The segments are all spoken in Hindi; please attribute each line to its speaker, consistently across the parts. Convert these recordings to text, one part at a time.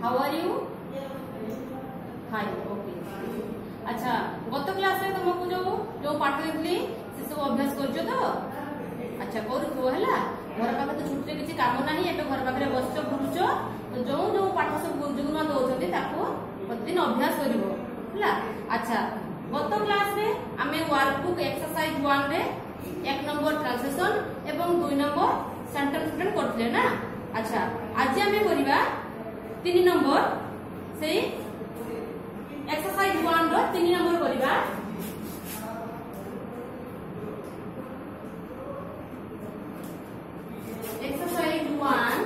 Speaker 1: How are you fine okay. अच्छा गत क्लास रे तुमको जो पाठ देली से सब अभ्यास करछो तो अच्छा करू है घर पाखे तो छुट्टी किसी काम ना एवं घर पाखे बस बुलुच तो जो जो पाठ सब गुरुजुमा दौरान प्रतिदिन अभ्यास कर। अच्छा गत क्लास रे आमे वर्कबुक एक्सरसाइज 1 रे 1 नंबर ट्रांसलेशन एवं 2 नंबर सेंटेंस फ्रेम करथिले ना। अच्छा आज आमे करिबा 3 नंबर से एक्सरसाइज 1 रो 3 नंबर करिबा। एक्सरसाइज 1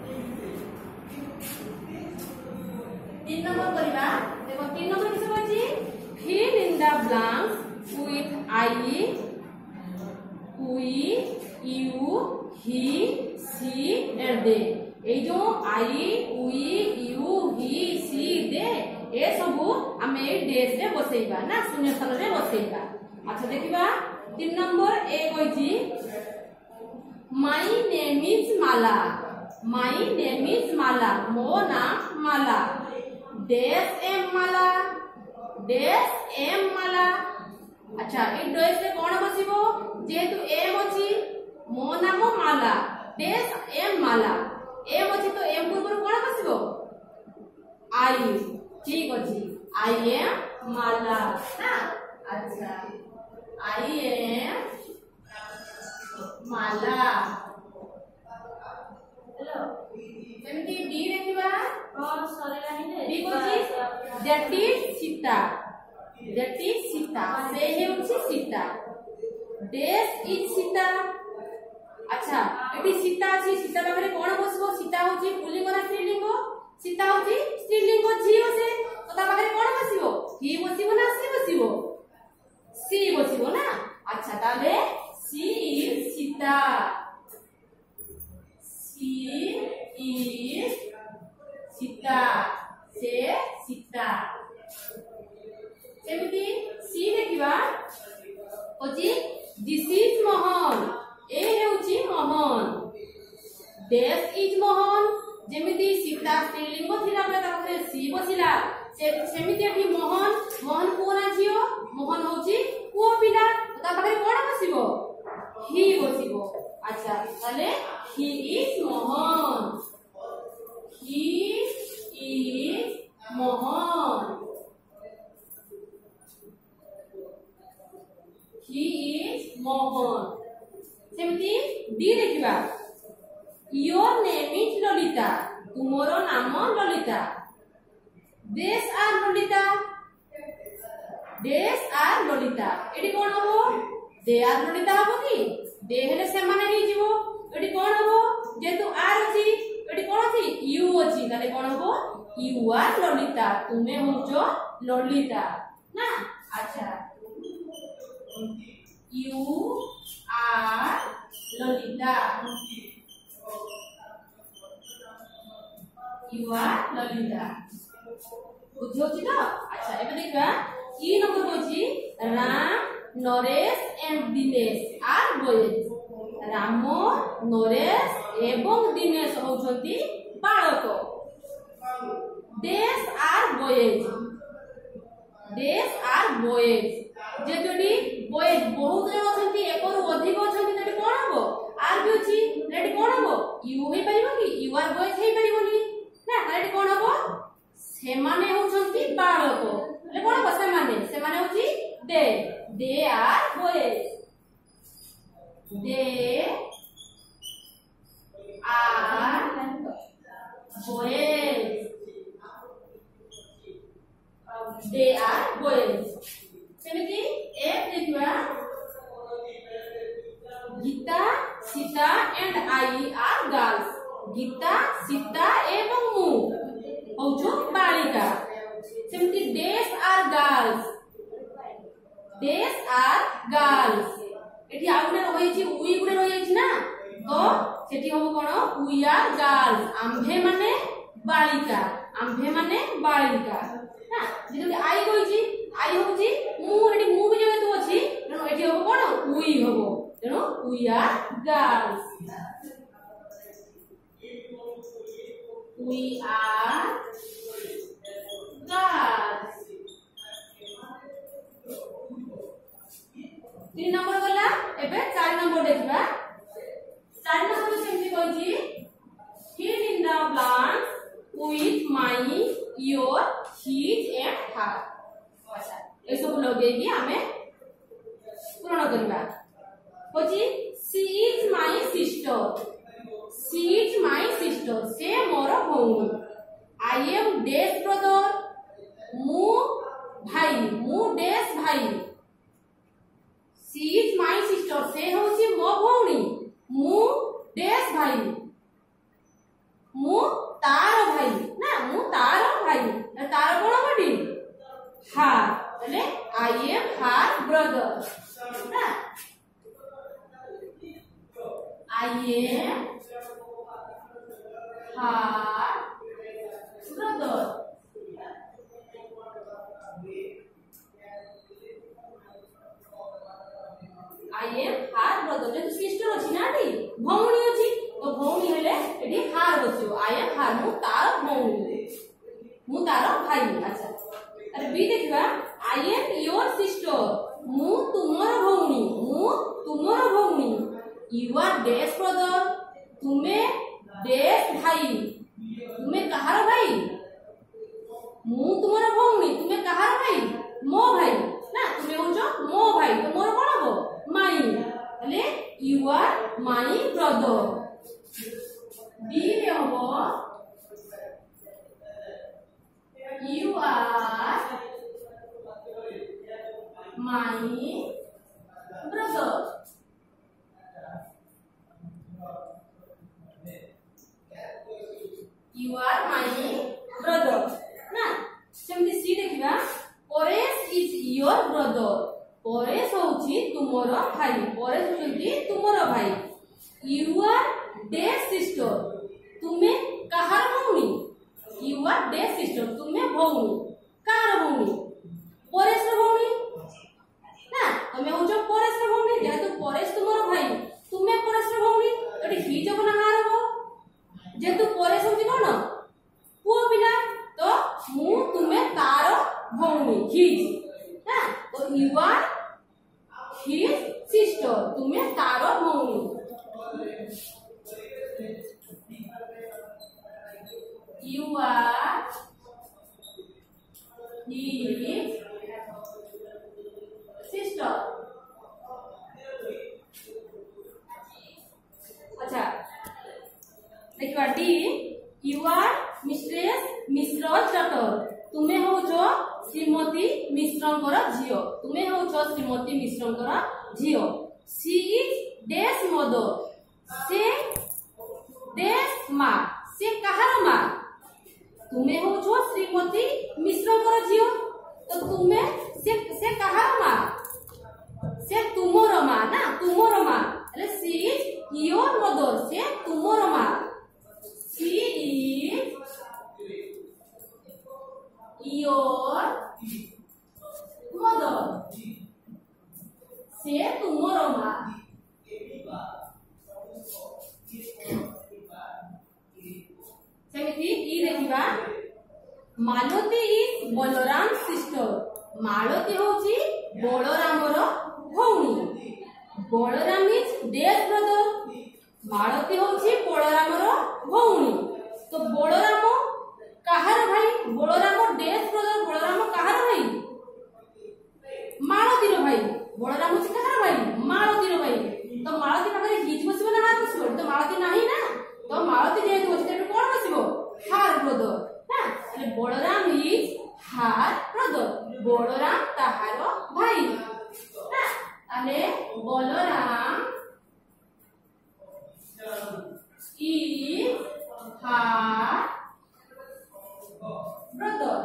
Speaker 1: 3 नंबर करिबा। देखो 3 नंबर किसे कहछि fill in the blanks with I, we, you, he, she and they। ए जो I, we, you, he, she, they ए सब आमे डेस रे बसेइबा ना शून्य स्थान रे बसेइबा। अच्छा देखिबा 3 नंबर ए कहछि My name is Mala। My name is Mala। मो नाम माला। Dash am Mala। Dash am Mala। अच्छा ए डेस रे कोन बसिबो जेतु एम अछि मो नाम माला डेश एम माला एम अछि तो एम पूर्व कोन बसिबो आई। ठीक अछि आई एम माला ना। अच्छा आई एम माला। हेलो जेमति डी देखिबा हां सरेला हि डी कोछि that is Sita. That is Sita से हेउछि सीता। Dash is Sita. अच्छा एटी सीता अछि सीता पाखरे कोन बसबो सीता होछि पुल्लिंग ना स्त्रीलिंग सीता होछि स्त्रीलिंग झियो से तो ता पाखरे कोन बसिबो ही बसिबो ना सी बसिबो सी बसिबो ना। अच्छा ताले she is Sita. She is Sita से सीता। सेमिति सी देखिबा होछि दिस इज मोहन ए हेउछि मोहन। डैश इज मोहन जेमिति सीता स्त्रीलिंग थिला बले ताके सी बसिला सेमिति एठी मोहन मोहन कोन आछियो मोहन होछि को पिला ता पाखे कोन बसिबो ही बसिबो। अच्छा ताले he is Mohan. He is Mohan. He is Mohan। सेमती डी देखिबा Your name is Lolita। तुमरो नाम Lalita. These are Lolita। These are Lolita एडी कोन हबो they are Lolita हबो कि they हेले से माने ही जीवो एडी कोन हबो जेतु आर अछि एडी कोन अछि you अछि ताले कोन हबो you are Lolita तुमे होचो ललिता ना। अच्छा You are Lolita। You are Lolita बुझियोछि तो। अच्छा एबे देखबा ई नंबर होछि Ram Naresh and Dinesh are boys. Ram Naresh एवं दिनेश होछंती बालक। These are boys. These are boys जेतुडी बॉयज बहुत जन अछंती एकरु अधिक अछंती तटी कोन हबो आर भी अछि लेटी कोन हबो यू हे परिबो कि यू आर बॉयज हे परिबोनी ना लेटी कोन हबो से माने होछंती बालक ले कोन हबो से माने होछि they are boys. They are boys. They are boys. सेमिति एक देखिबा Gita Sita and I are girls. Gita Sita एवं मु होछु बालिका। सेमिति these are girls. These are girls एठी आउने रहिछि उई गुडे रहिछि ना तो सेठी होबो कोन वी आर गर्ल्स। आम्भे माने बालिका। आम्भे माने बालिका ना जेतु आई कहिछि आई होछि मु एठी मु भी जेतु अछि तेनो एठी होबो कोन उई होबो तेनो we are girls. we are girls. 3 number गला एबे 4 नंबर देखबा 4 नंबर सेमती कहछि feed in the plants with my your his and her. अच्छा ए सब लगे कि हमें पूर्ण करबा कहछि she is my sister. She is my sister. से मोर भौणी. I am dash brother. मु भाई मु dash भाई. She is my sister. से होछि मो भौणी. मु dash भाई. मु तार भाई ना मु तार भाई तार कोन बडी हार એટલે I am her brother ना I am her brother. I am her brother. जे सिस्टर अछि ना टी भौणी अछि तो भौणी हेले एटी हार बसियो I am her मु तार भौणी मु तार भाई. अच्छा अरे बी देखबा I am your sister. मु तुमर भौणी मु तुमर भौणी. You are dash brother. तुम्हें dash भाई. तुम्हें कहार भाई मु तुमर भौणी तुम्हें कहार भाई मो भाई ना तुम्हें होजो मो भाई तो मोर कोन हो माई એટલે you are my brother. बी रे हो you are my brother. You are my brother ना सेमती सी देखिबा Paresh is your brother. Paresh होछि तुमर भाई. परेश होछि तुमर भाई. You are dash sister. तुम्हें कहार भौणी. You are dash sister. तुम्हें भौणी कार भौणी परेश भौणी ना तुम्हें होजो परेश भौणी. जेहेतु परेश तुमर भाई तुम्हें परेश भौणी एटी ही जब ना हार हो जेहेतु परेश होछि कोन पुओ पिला तो मु तुम्हें तार भौणी हिज ना तो you are his sister. तुम्हें तार भौणी. You are his sister. अच्छा देखिबा डी You are mistress Mishra's daughter. तुम्हें होजो श्रीमती मिश्रंकर झियो. तुम्हें होजो Shrimati मिश्रंकर झियो. She is dash mother. से dash मा से कहार मा. तुम्हें होजो श्रीमती मिश्रंकर झियो तो तुम्हें से कहार मा से तुमर मा ना तुमर मा એટલે she is your mother. से तुमर मा. She is your mother. से तुमर मा. सेमिति ई देखिबा मालती इज बलराम सिस्टर. मालती होछि बलरामर भौणी. Balaram is dash brother. Malati होछि बलरामर भौणी. तो बलराम कहार भाई बलराम dash brother. बलराम कहार भाई मालतीर भाई. बलराम होछि कहार भाई मालतीर भाई. तो मालती पाखरे हिज बसिबो ना हार बसिबो तो मालती नाही ना तो मालती जेहेतु होछि तेटु कोन बसिबो हार ब्रदर ना. એટલે Balaram is her brother. Balaram ताहार भाई ना. એટલે Balaram is her brother.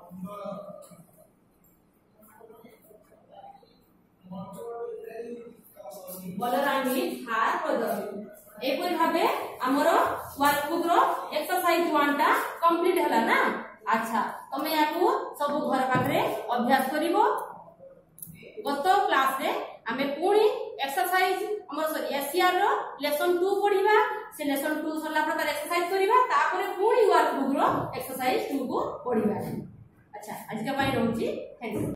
Speaker 1: Balaram is her brother. एपरि भाबे हमरो वर्कबुक रो एक्सरसाइज 1 टा कंप्लीट हला ना. अच्छा तमे याकू सब घर पाखरे अभ्यास करिवो. गत क्लास रे हमें पुणी एक्सरसाइज हमर सॉरी एसीआर रो लेसन 2 पढिबा से लेसन 2 सरला पर तार एक्सरसाइज करिबा तापर पुणी वर्क बुक रो एक्सरसाइज 2 को पढिबा। अच्छा आज का पाई रहउची थैंक यू।